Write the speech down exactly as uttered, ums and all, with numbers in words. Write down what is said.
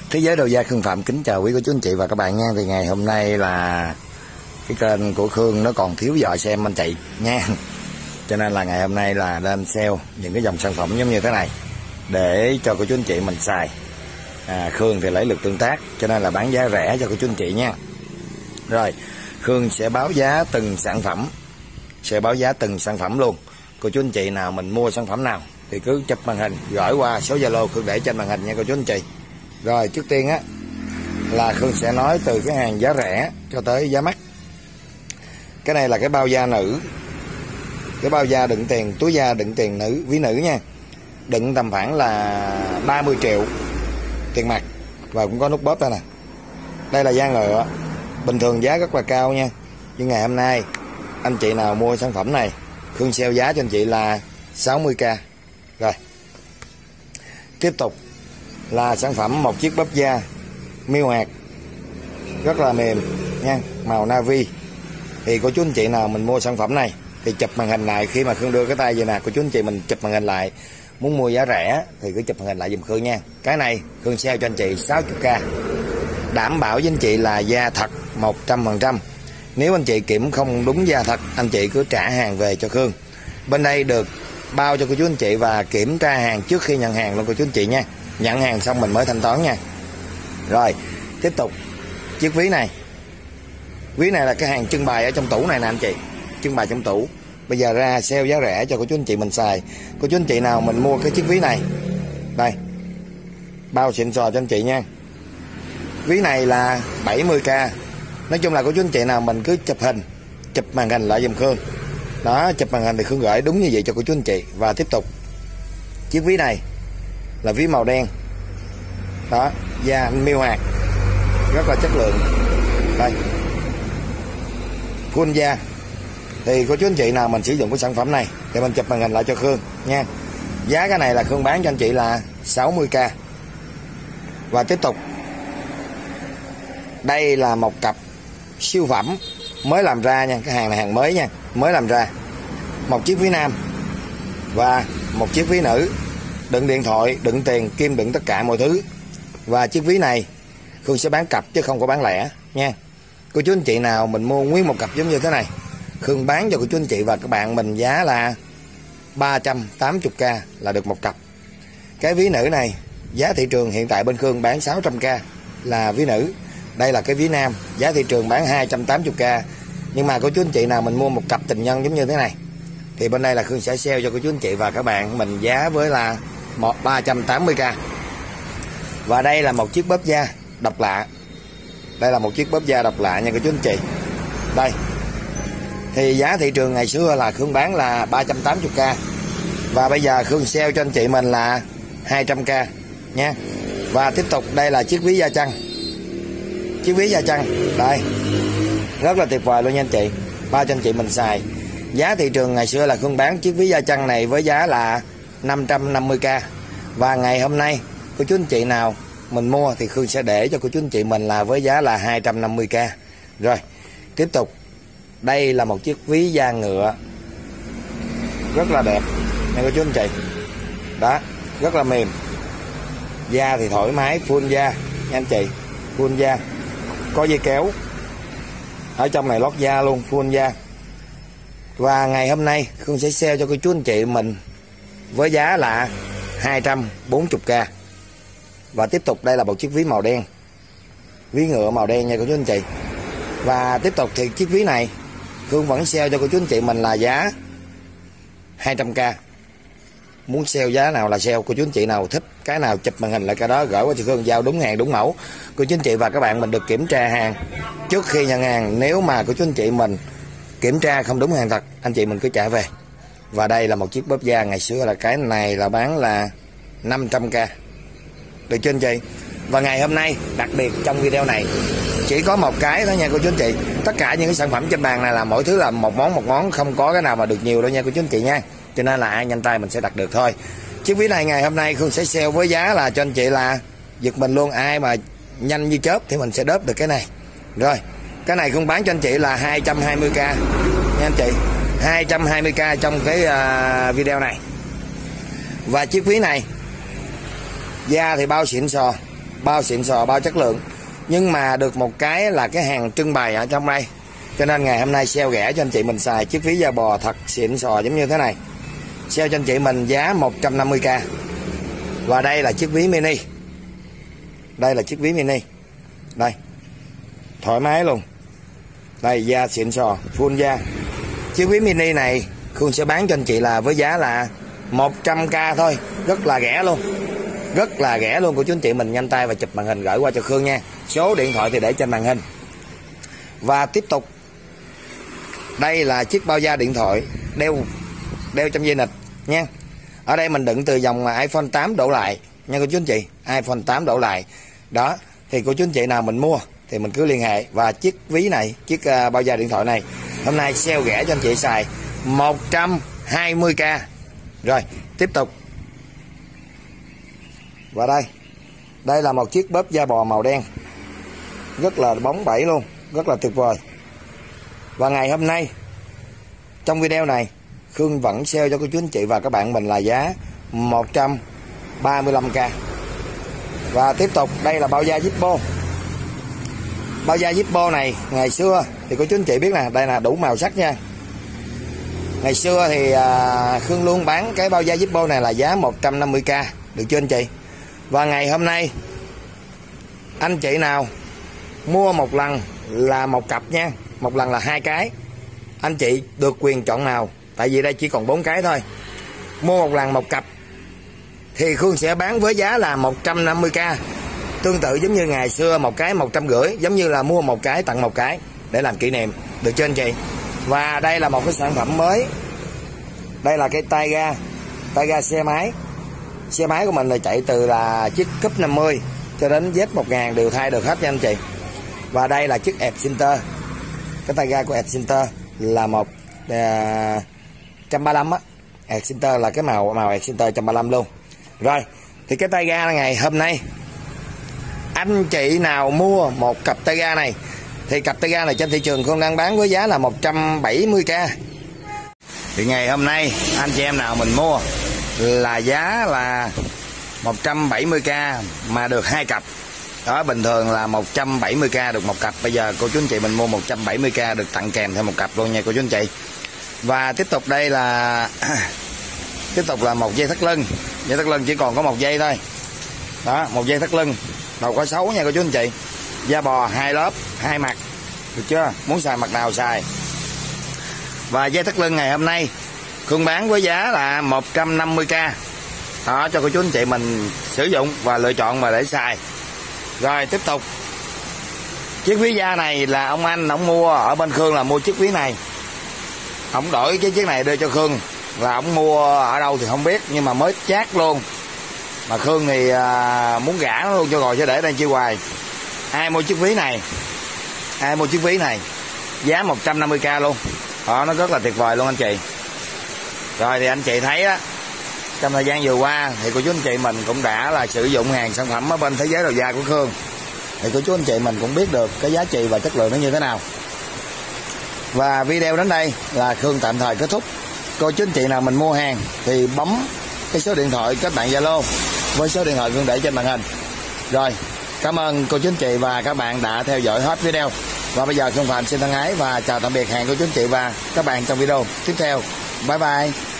Thế giới đồ gia Khương Phạm kính chào quý cô chú anh chị và các bạn nha. Thì ngày hôm nay là cái kênh của Khương nó còn thiếu dò xem anh chị nha, cho nên là ngày hôm nay là lên sale những cái dòng sản phẩm giống như thế này để cho cô chú anh chị mình xài. à, Khương thì lấy lực tương tác cho nên là bán giá rẻ cho cô chú anh chị nha. Rồi Khương sẽ báo giá từng sản phẩm, sẽ báo giá từng sản phẩm luôn. Cô chú anh chị nào mình mua sản phẩm nào thì cứ chụp màn hình gửi qua số Zalo Khương để trên màn hình nha cô chú anh chị. Rồi trước tiên á là Khương sẽ nói từ cái hàng giá rẻ cho tới giá mắc. Cái này là cái bao da nữ, cái bao da đựng tiền, túi da đựng tiền nữ, ví nữ nha, đựng tầm khoảng là ba mươi triệu tiền mặt và cũng có nút bóp đây nè. Đây là da ngựa, bình thường giá rất là cao nha, nhưng ngày hôm nay anh chị nào mua sản phẩm này Khương sale giá cho anh chị là sáu mươi k. Rồi tiếp tục là sản phẩm một chiếc bóp da miêu hạt rất là mềm nha, màu navy. Thì cô chú anh chị nào mình mua sản phẩm này thì chụp màn hình lại, khi mà Khương đưa cái tay về nè, cô chú anh chị mình chụp màn hình lại, muốn mua giá rẻ thì cứ chụp màn hình lại giùm Khương nha. Cái này Khương sale cho anh chị sáu mươi k, đảm bảo với anh chị là da thật một trăm phần trăm. Nếu anh chị kiểm không đúng da thật, anh chị cứ trả hàng về cho Khương. Bên đây được bao cho cô chú anh chị và kiểm tra hàng trước khi nhận hàng luôn cô chú anh chị nha. Nhận hàng xong mình mới thanh toán nha. Rồi tiếp tục chiếc ví này. Ví này là cái hàng trưng bày ở trong tủ này nè anh chị, trưng bày trong tủ. Bây giờ ra sale giá rẻ cho cô chú anh chị mình xài. Cô chú anh chị nào mình mua cái chiếc ví này, đây bao xịn sò cho anh chị nha. Ví này là bảy mươi k. Nói chung là cô chú anh chị nào mình cứ chụp hình, chụp màn hình lại giùm Khương. Đó, chụp màn hình thì Khương gửi đúng như vậy cho cô chú anh chị. Và tiếp tục chiếc ví này là ví màu đen. Đó, da miêu hạt rất là chất lượng. Đây, full da. Thì cô chú anh chị nào mình sử dụng cái sản phẩm này thì mình chụp màn hình lại cho Khương nha. Giá cái này là Khương bán cho anh chị là sáu mươi k. Và tiếp tục đây là một cặp siêu phẩm mới làm ra nha, cái hàng này hàng mới nha, mới làm ra. Một chiếc ví nam và một chiếc ví nữ, đựng điện thoại, đựng tiền, kim đựng tất cả mọi thứ. Và chiếc ví này Khương sẽ bán cặp chứ không có bán lẻ nha. Cô chú anh chị nào mình mua nguyên một cặp giống như thế này, Khương bán cho cô chú anh chị và các bạn mình giá là ba trăm tám mươi k là được một cặp. Cái ví nữ này giá thị trường hiện tại bên Khương bán sáu trăm k là ví nữ. Đây là cái ví nam, giá thị trường bán hai trăm tám mươi k. Nhưng mà cô chú anh chị nào mình mua một cặp tình nhân giống như thế này thì bên đây là Khương sẽ sale cho cô chú anh chị và các bạn mình giá với là ba trăm tám mươi k. Và đây là một chiếc bóp da độc lạ. Đây là một chiếc bóp da độc lạ nha cô chú anh chị. Đây thì giá thị trường ngày xưa là Khương bán là ba trăm tám mươi k, và bây giờ Khương sale cho anh chị mình là hai trăm k nha. Và tiếp tục đây là chiếc ví da chăn. Chiếc ví da chăn đây rất là tuyệt vời luôn nha anh chị, bao cho anh chị mình xài. Giá thị trường ngày xưa là Khương bán chiếc ví da chăn này với giá là năm trăm năm mươi k. Và ngày hôm nay cô chú anh chị nào mình mua thì Khương sẽ để cho cô chú anh chị mình là với giá là hai trăm năm mươi k. Rồi tiếp tục đây là một chiếc ví da ngựa rất là đẹp nha cô chú anh chị. Đó, rất là mềm, da thì thoải mái, full da nha anh chị, full da, có dây kéo ở trong này, lót da luôn, full da. Và ngày hôm nay Khương sẽ sale cho cô chú anh chị mình với giá là hai trăm bốn mươi k. Và tiếp tục đây là một chiếc ví màu đen, ví ngựa màu đen nha cô chú anh chị. Và tiếp tục thì chiếc ví này Khương vẫn sale cho cô chú anh chị mình là giá hai trăm k. Muốn sale giá nào là sale, cô chú anh chị nào thích cái nào chụp màn hình lại cái đó gửi qua cho Khương, giao đúng hàng đúng mẫu. Cô chú anh chị và các bạn mình được kiểm tra hàng trước khi nhận hàng. Nếu mà cô chú anh chị mình kiểm tra không đúng hàng thật, anh chị mình cứ trả về. Và đây là một chiếc bóp da, ngày xưa là cái này là bán là năm trăm k, được chưa anh chị? Và ngày hôm nay đặc biệt trong video này chỉ có một cái thôi nha cô chú anh chị. Tất cả những cái sản phẩm trên bàn này là mỗi thứ là một món một món, không có cái nào mà được nhiều đâu nha cô chú anh chị nha. Cho nên là ai nhanh tay mình sẽ đặt được thôi. Chiếc ví này ngày hôm nay Khương sẽ sale với giá là cho anh chị là giật mình luôn, ai mà nhanh như chớp thì mình sẽ đớp được cái này. Rồi cái này Khương bán cho anh chị là hai trăm hai mươi k nha anh chị, hai trăm hai mươi k trong cái uh, video này. Và chiếc ví này da thì bao xịn sò, bao xịn sò, bao chất lượng. Nhưng mà được một cái là cái hàng trưng bày ở trong đây, cho nên ngày hôm nay sale rẻ cho anh chị mình xài chiếc ví da bò thật xịn sò giống như thế này. Sale cho anh chị mình giá một trăm năm mươi k. Và đây là chiếc ví mini. Đây là chiếc ví mini. Đây. Thoải mái luôn. Đây, da xịn sò, full da. Chiếc ví mini này Khương sẽ bán cho anh chị là với giá là một trăm k thôi, rất là rẻ luôn. Rất là rẻ luôn của chú anh chị mình, nhanh tay và chụp màn hình gửi qua cho Khương nha. Số điện thoại thì để trên màn hình. Và tiếp tục, đây là chiếc bao da điện thoại đeo đeo trong dây nịt nha. Ở đây mình đựng từ dòng iPhone tám đổ lại nha cô chú anh chị, iPhone tám đổ lại. Đó, thì cô chú anh chị nào mình mua thì mình cứ liên hệ. Và chiếc ví này, chiếc uh, bao da điện thoại này hôm nay sale rẻ cho anh chị xài một trăm hai mươi k. Rồi, tiếp tục. Và đây, đây là một chiếc bóp da bò màu đen, rất là bóng bẩy luôn, rất là tuyệt vời. Và ngày hôm nay trong video này Khương vẫn sale cho cô chú anh chị và các bạn mình là giá một trăm ba mươi lăm k. Và tiếp tục, đây là bao da Zippo. Bao da Zippo này ngày xưa thì cô chú anh chị biết nè, đây là đủ màu sắc nha. Ngày xưa thì à, Khương luôn bán cái bao da Zippo này là giá một trăm năm mươi k, được chưa anh chị? Và ngày hôm nay anh chị nào mua một lần là một cặp nha, một lần là hai cái, anh chị được quyền chọn nào. Tại vì đây chỉ còn bốn cái thôi. Mua một lần một cặp thì Khương sẽ bán với giá là một trăm năm mươi k. Tương tự giống như ngày xưa một cái một trăm rưỡi, giống như là mua một cái tặng một cái để làm kỷ niệm, được chưa anh chị? Và đây là một cái sản phẩm mới. Đây là cái tay ga, tay ga xe máy. Xe máy của mình là chạy từ là chiếc Cúp năm mươi cho đến Z một nghìn đều thay được hết nha anh chị. Và đây là chiếc Epsinter. Cái tay ga của Epsinter là một uh, một trăm ba mươi lăm á. Epsinter là cái màu màu Epsinter một trăm ba mươi lăm luôn. Rồi, thì cái tay ga ngày hôm nay anh chị nào mua một cặp tay ga này thì cặp tay ga này trên thị trường Khương đang bán với giá là một trăm bảy mươi k. Thì ngày hôm nay anh chị em nào mình mua là giá là một trăm bảy mươi k mà được hai cặp. Đó, bình thường là một trăm bảy mươi k được một cặp. Bây giờ cô chú anh chị mình mua một trăm bảy mươi k được tặng kèm thêm một cặp luôn nha cô chú anh chị. Và tiếp tục đây là tiếp tục là một dây thắt lưng. Dây thắt lưng chỉ còn có một dây thôi. Đó, một dây thắt lưng đâu có xấu nha cô chú anh chị. Da bò hai lớp, hai mặt, được chưa? Muốn xài mặt nào xài. Và dây thắt lưng ngày hôm nay Khương bán với giá là một trăm năm mươi k. Đó, cho cô chú anh chị mình sử dụng và lựa chọn và để xài. Rồi tiếp tục, chiếc ví da này là ông anh ông mua ở bên Khương, là mua chiếc ví này, ông đổi cái chiếc này đưa cho Khương. Là ông mua ở đâu thì không biết, nhưng mà mới chát luôn. Mà Khương thì à, muốn gả nó luôn cho rồi, chứ để đây chi hoài. Ai mua chiếc ví này, ai mua chiếc ví này giá một trăm năm mươi k luôn. Đó, nó rất là tuyệt vời luôn anh chị. Rồi thì anh chị thấy á, trong thời gian vừa qua thì cô chú anh chị mình cũng đã là sử dụng hàng sản phẩm ở bên Thế Giới Đầu Da của Khương. Thì cô chú anh chị mình cũng biết được cái giá trị và chất lượng nó như thế nào. Và video đến đây là Khương tạm thời kết thúc. Cô chú anh chị nào mình mua hàng thì bấm cái số điện thoại kết bạn Zalo với số điện thoại Khương để trên màn hình. Rồi, cảm ơn cô chú anh chị và các bạn đã theo dõi hết video. Và bây giờ Khương Phạm xin thân ái và chào tạm biệt, hẹn cô chú anh chị và các bạn trong video tiếp theo. Bye bye.